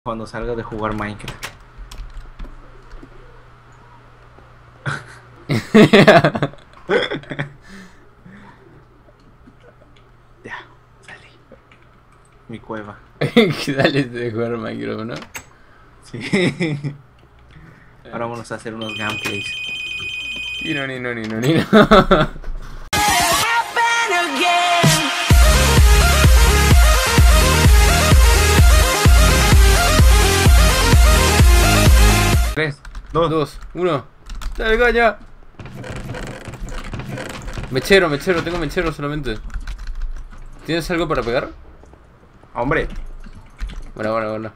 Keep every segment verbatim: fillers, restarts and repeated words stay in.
cuando salga de jugar Minecraft. Ya, salí. Mi cueva. Que dale de jugar Minecraft, ¿no? Sí. Ahora vamos a hacer unos gameplays. Y no, ni no, ni no, ni no. Tres, dos, Dos, uno. Dale, caña. Mechero, mechero, tengo mechero solamente. ¿Tienes algo para pegar? hombre. Bueno, bueno, bueno.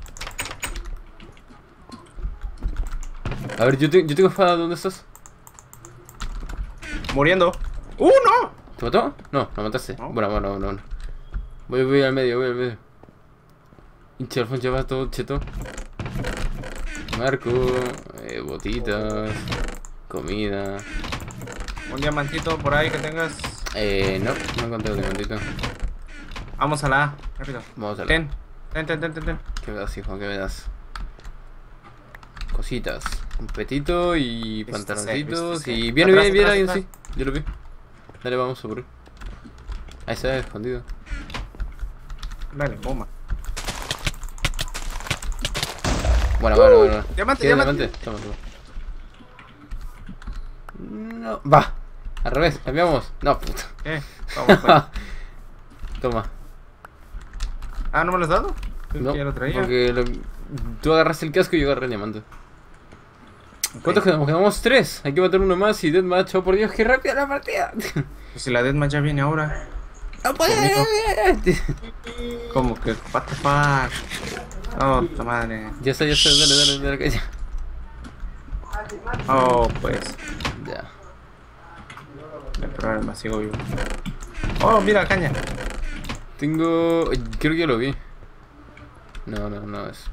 A ver, yo, te, yo tengo espada, ¿dónde estás? Muriendo. ¡Uh, no! ¿Te mató? No, lo mataste. No. Bueno, bueno, bueno, bueno. Voy, voy al medio, voy al medio. Hinche Alfonso, va todo cheto. Marco, eh, botitas, comida. Un diamantito por ahí que tengas. Eh, no, no encontré el diamantito. Vamos a la A, rápido. Vamos a la... Ten, ten, ten, ten, ten, ten. ¿Qué me das, hijo? ¿Qué me das? Cositas. Un petito y Viste pantaloncitos ser, viste y... ser. Viene, Atrás, viene, viene atrás, alguien, atrás. sí. Yo lo vi. Dale, vamos a por él. Ahí está, escondido. Dale, bomba. Bueno, bueno, bueno, bueno. Diamante, ¿Quieres diamante. Toma, toma. No, va. Al revés, cambiamos. No, puta. Eh, vamos, pues. Toma. Ah, ¿no me lo has dado? Creo No, que ya lo traía. porque lo- tú agarraste el casco y yo agarré el diamante. Ok. ¿Cuántos quedamos? Quedamos tres. Hay que matar uno más y deathmatch. Oh, por Dios, qué rápida la partida. Pues si la deathmatch ya viene ahora. No puede. Como que, what the fuck. Oh, puta madre. Ya está, ya está, dale, dale, dale, caña. Oh, pues. Ya. El problema, sigo vivo. Oh, mira, caña. Tengo... Creo que ya lo vi. No, no, no es.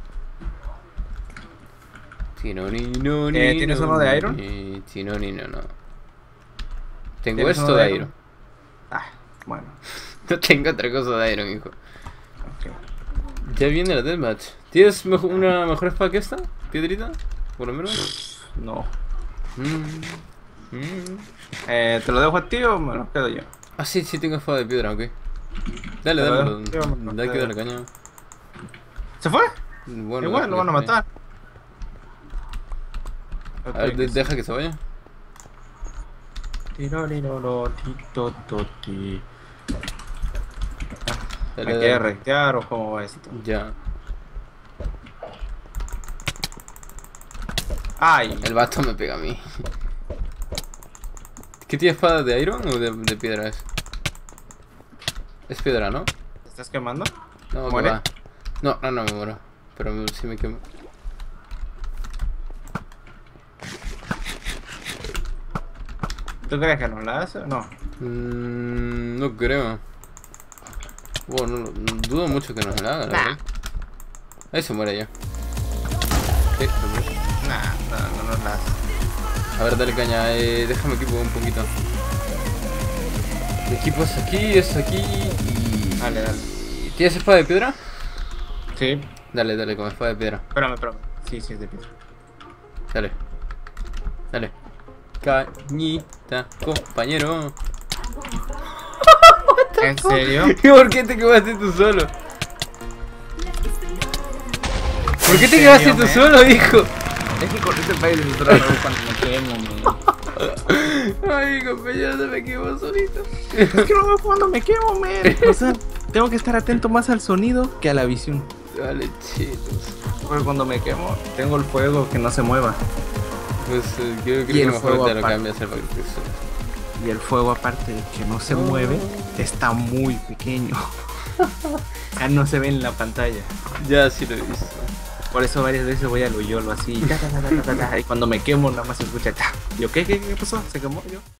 Tino, ni, no, ni, Eh, ¿tienes no, uno de iron? ni, Tino, ni, no, no. Tengo ¿Tienes esto uno de de iron. iron? Ah, bueno. No tengo otra cosa de iron, hijo. Ok. Ya viene la deathmatch. ¿Tienes mejo- una mejor espada que esta? ¿Piedrita? Por lo menos. No. Mm. Mm. Eh, ¿te lo dejo a ti o me lo quedo yo? Ah, sí, sí, tengo espada de piedra, ok. Dale, Pero, dale, ¿qué vamos a dale, que hacer? dale caña. ¿Se fue? Bueno, Igual, lo van a déjale. matar. A ver, de- deja que se vaya. Tiroriroro, tito, toti. Dale, ¿Me quiere dale. rectear o cómo va esto? Ya. ¡Ay! El vato me pega a mí. ¿Qué tiene espada de iron o de, de piedra es? Es piedra, ¿no? ¿Te estás quemando? No, que ¿Muere? va. No, no, no me muero. Pero me- sí me quemo. ¿Tú crees que no la hace o no? Mm, no creo. Bueno, no, no- dudo mucho que nos la haga, la verdad. Ahí se muere ya. Sí, se murió. Nah, no, no nos la hace. A ver, dale caña. Eh, déjame equipo un poquito. El equipo es aquí, es aquí y... Dale, dale. ¿Tienes espada de piedra? Sí. Dale, dale, con espada de piedra. Espérame, espérame. Sí, sí, es de piedra. Dale. Dale. Cañita, compañero. ¿En serio? ¿Por qué te quemaste tú solo? ¿Por qué te ¿En quemaste serio, tú man? solo, hijo? Es que con este país de raro cuando me quemo, me... Ay, compañero, se me quemó solito. Es que no veo cuando me quemo, man. O sea, tengo que estar atento más al sonido que a la visión. Vale, chitos. Porque cuando me quemo, tengo el fuego que no se mueva. Pues eh, creo, creo Y que el mejor fuego te lo aparte. cambias el paquete. Y el fuego, aparte de que no se Oh. mueve, está muy pequeño. O sea, no se ve en la pantalla. Ya, sí lo he visto. Por eso varias veces voy a lo yolo así. Ta, ta, ta, ta, ta, ta, y cuando me quemo, nada más se escucha. Ta. Yo, ¿qué, qué, qué pasó? ¿Se quemó yo?